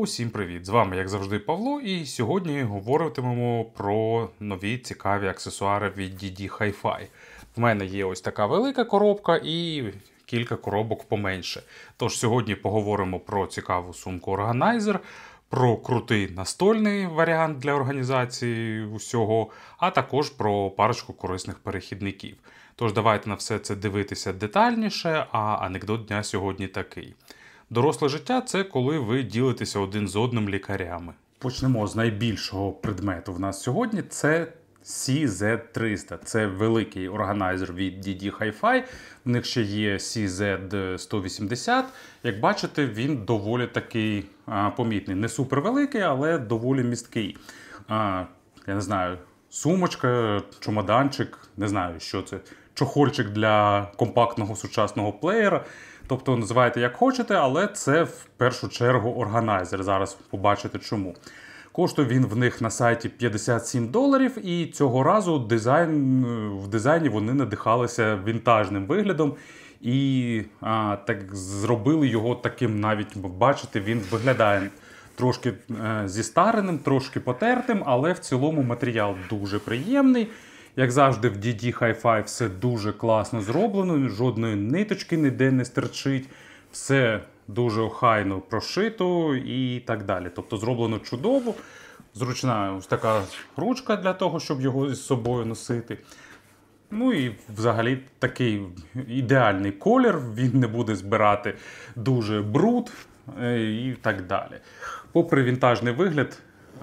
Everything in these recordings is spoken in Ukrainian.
Усім привіт! З вами, як завжди, Павло, і сьогодні говоритимемо про нові цікаві аксесуари від DD Hi-Fi. В мене є ось така велика коробка і кілька коробок поменше. Тож сьогодні поговоримо про цікаву сумку органайзер, про крутий настольний варіант для організації усього, а також про парочку корисних перехідників. Тож давайте на все це дивитися детальніше, а анекдот дня сьогодні такий. Доросле життя – це коли ви ділитеся один з одним лікарями. Почнемо з найбільшого предмету в нас сьогодні – це CZ300. Це великий органайзер від DD Hi-Fi. В них ще є CZ180. Як бачите, він доволі такий помітний. Не супервеликий, але доволі місткий. Я не знаю, сумочка, чемоданчик, не знаю, що це. Чохольчик для компактного сучасного плеєра. Тобто називайте як хочете, але це в першу чергу органайзер. Зараз побачите чому. Коштує він в них на сайті $57, і цього разу в дизайні вони надихалися вінтажним виглядом. І так зробили його таким, навіть бачите, він виглядає трошки зістареним, трошки потертим, але в цілому матеріал дуже приємний. Як завжди, в DD Hi-Fi все дуже класно зроблено, жодної ниточки ніде не стирчить, все дуже охайно прошито і так далі. Тобто зроблено чудово, зручна ось така ручка для того, щоб його з собою носити. Ну і взагалі такий ідеальний колір, він не буде збирати дуже бруд і так далі. Попри вінтажний вигляд,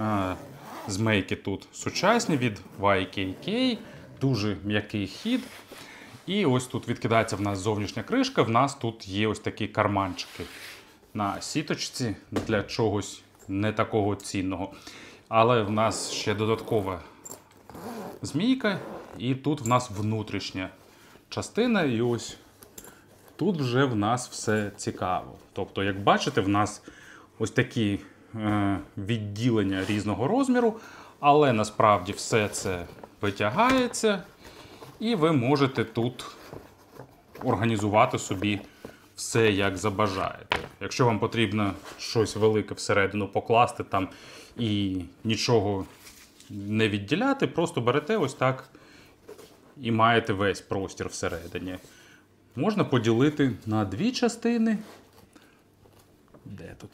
змейки тут сучасні від YKK, дуже м'який хід. І ось тут відкидається в нас зовнішня кришка, в нас тут є ось такі карманчики на сіточці для чогось не такого цінного. Але в нас ще додаткова змійка, і тут в нас внутрішня частина, і ось тут вже в нас все цікаво. Тобто, як бачите, в нас ось такі відділення різного розміру, але насправді все це витягається, і ви можете тут організувати собі все, як забажаєте. Якщо вам потрібно щось велике всередину покласти там і нічого не відділяти, просто берете ось так і маєте весь простір всередині. Можна поділити на дві частини. Де тут?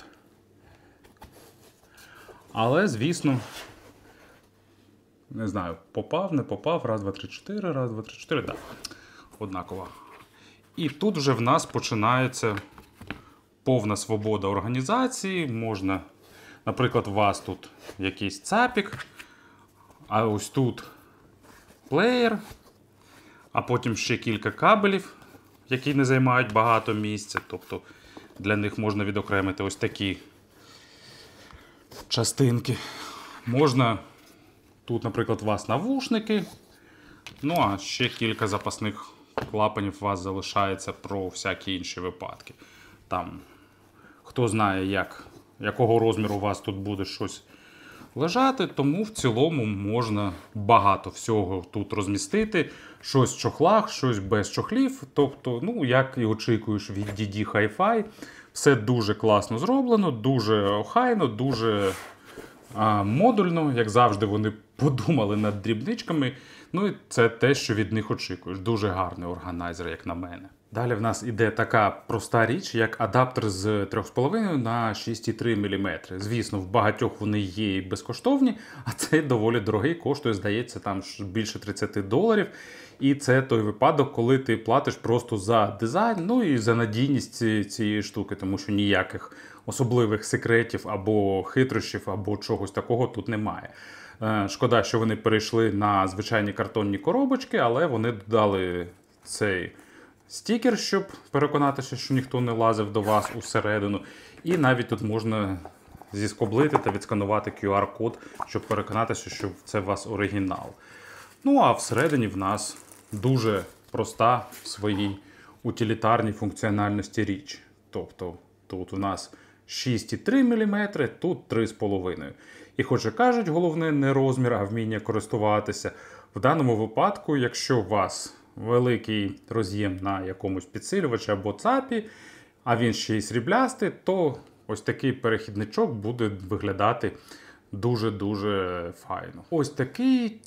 Але, звісно, не знаю, попав, не попав, раз, два, три, чотири, раз, два, три, чотири, так, однаково. І тут вже в нас починається повна свобода організації. Можна, наприклад, у вас тут якийсь цапік, а ось тут плеєр, а потім ще кілька кабелів, які не займають багато місця. Тобто для них можна відокремити ось такі частинки. Можна, тут, наприклад, у вас навушники, ну а ще кілька запасних клапанів у вас залишається про всякі інші випадки. Там, хто знає, якого розміру у вас тут буде щось лежати, тому в цілому можна багато всього тут розмістити. Щось в чохлах, щось без чохлів. Тобто, ну, як і очікуєш від DD Hi-Fi, все дуже класно зроблено, дуже охайно, дуже модульно, як завжди, вони подумали над дрібничками. Ну і це те, що від них очікуєш. Дуже гарний органайзер, як на мене. Далі в нас іде така проста річ, як адаптер з 3,5 на 6,3 мм. Звісно, в багатьох вони є і безкоштовні, а цей доволі дорогий, коштує, здається, там більше $30. І це той випадок, коли ти платиш просто за дизайн, ну і за надійність цієї штуки, тому що ніяких особливих секретів або хитрощів, або чогось такого тут немає. Шкода, що вони перейшли на звичайні картонні коробочки, але вони додали цей стікер, щоб переконатися, що ніхто не лазив до вас усередину. І навіть тут можна зіскоблити та відсканувати QR-код, щоб переконатися, що це у вас оригінал. Ну а всередині в нас дуже проста в своїй утилітарній функціональності річ. Тобто тут у нас 6,3 мм, тут 3,5. І хоч і кажуть, головне не розмір, а вміння користуватися. В даному випадку, якщо у вас великий роз'єм на якомусь підсилювачі або цапі, а він ще й сріблястий, то ось такий перехідничок буде виглядати дуже-дуже файно. Ось такий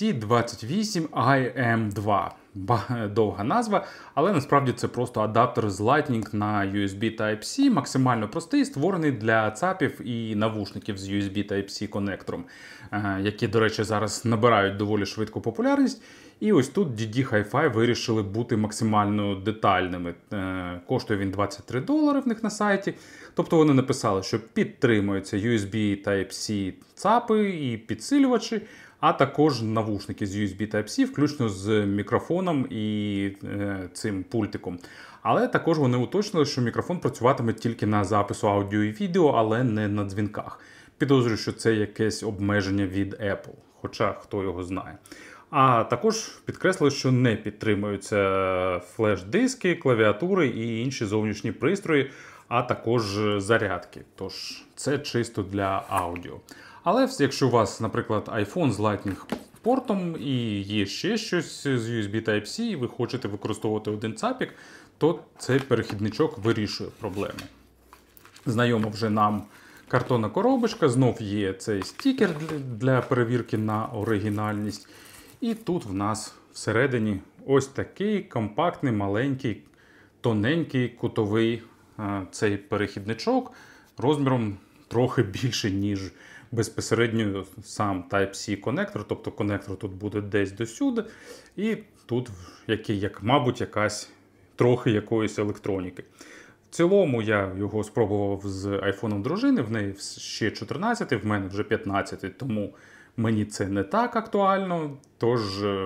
TC28IM2. Довга назва, але насправді це просто адаптер з Lightning на USB Type-C, максимально простий, створений для ЦАПів і навушників з USB Type-C конектором, які, до речі, зараз набирають доволі швидку популярність. І ось тут DD Hi-Fi вирішили бути максимально детальними. Коштує він $23 в них на сайті. Тобто вони написали, що підтримуються USB Type-C ЦАПи і підсилювачі, а також навушники з USB Type-C, включно з мікрофоном і цим пультиком. Але також вони уточнили, що мікрофон працюватиме тільки на запису аудіо і відео, але не на дзвінках. Підозрюю, що це якесь обмеження від Apple, хоча хто його знає. А також підкреслили, що не підтримуються флеш-диски, клавіатури і інші зовнішні пристрої, а також зарядки. Тож це чисто для аудіо. Але якщо у вас, наприклад, iPhone з Lightning портом і є ще щось з USB Type-C, і ви хочете використовувати один ЦАПік, то цей перехідничок вирішує проблеми. Знайома вже нам картонна коробочка, знов є цей стікер для перевірки на оригінальність. І тут в нас всередині ось такий компактний, маленький, тоненький кутовий цей перехідничок розміром трохи більше, ніж безпосередньо сам Type-C конектор, тобто конектор тут буде десь досюди, і тут, мабуть, трохи якоїсь електроніки. В цілому я його спробував з айфоном дружини, в неї ще 14, в мене вже 15, тому мені це не так актуально. Тож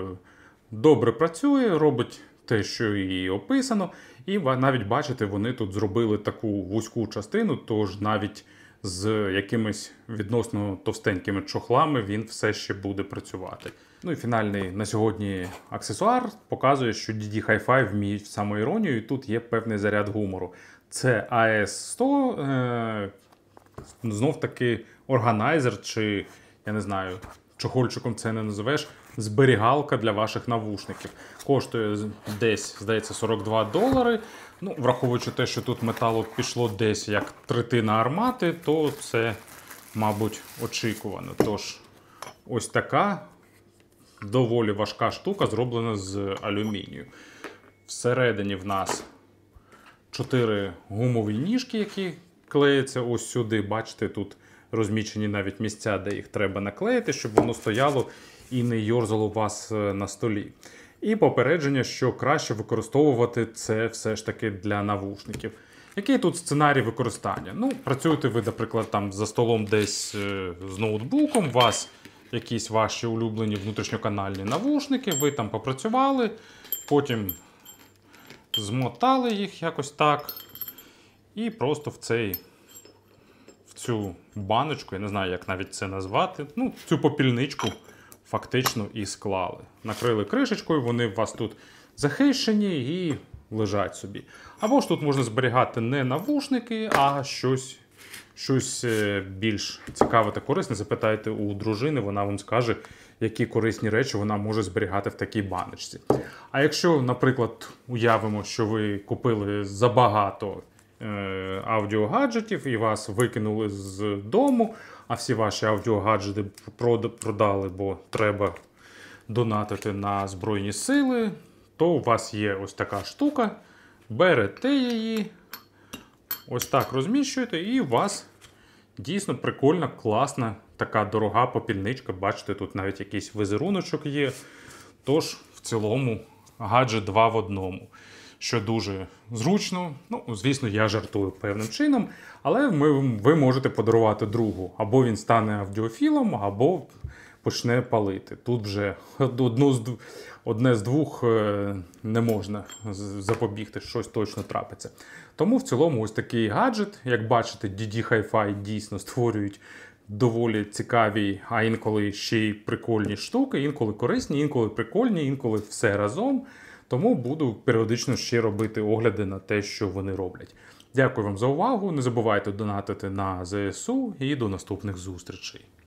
добре працює, робить те, що і описано. І навіть, бачите, вони тут зробили таку вузьку частину, тож навіть з якимись відносно товстенькими чохлами він все ще буде працювати. Ну і фінальний на сьогодні аксесуар показує, що DD Hi-Fi вміють в самоіронію, і тут є певний заряд гумору. Це AS100, знов таки органайзер, чи, я не знаю, чохольчиком це не називеш, зберігалка для ваших навушників. Коштує десь, здається, $42. Ну, враховуючи те, що тут металу пішло десь як третина армати, то це, мабуть, очікувано. Тож, ось така доволі важка штука, зроблена з алюмінію. Всередині в нас 4 гумові ніжки, які клеяться ось сюди. Бачите, тут розмічені навіть місця, де їх треба наклеїти, щоб воно стояло і не йорзало у вас на столі. І попередження, що краще використовувати це все ж таки для навушників. Який тут сценарій використання? Ну, працюєте ви, наприклад, там за столом десь з ноутбуком, у вас якісь ваші улюблені внутрішньоканальні навушники, ви там попрацювали, потім змотали їх якось так, і просто в цю баночку, я не знаю, як навіть це назвати, ну, цю попільничку фактично і склали. Накрили кришечкою, вони у вас тут захищені і лежать собі. Або ж тут можна зберігати не навушники, а щось більш цікаве та корисне. Запитайте у дружини, вона вам скаже, які корисні речі вона може зберігати в такій баночці. А якщо, наприклад, уявимо, що ви купили забагато аудіогаджетів і вас викинули з дому, а всі ваші аудіогаджети продали, бо треба донатити на Збройні Сили, то у вас є ось така штука, берете її, ось так розміщуєте, і у вас дійсно прикольна, класна, така дорога попільничка. Бачите, тут навіть якийсь візеруночок є. Тож, в цілому, гаджет 2 в 1. Що дуже зручно. Ну, звісно, я жартую певним чином, але ви можете подарувати другу. Або він стане аудіофілом, або почне палити. Тут вже одне з двох не можна запобігти, щось точно трапиться. Тому в цілому ось такий гаджет. Як бачите, DD Hi-Fi дійсно створюють доволі цікаві, а інколи ще й прикольні штуки, інколи корисні, інколи прикольні, інколи все разом. Тому буду періодично ще робити огляди на те, що вони роблять. Дякую вам за увагу, не забувайте донатити на ЗСУ і до наступних зустрічей.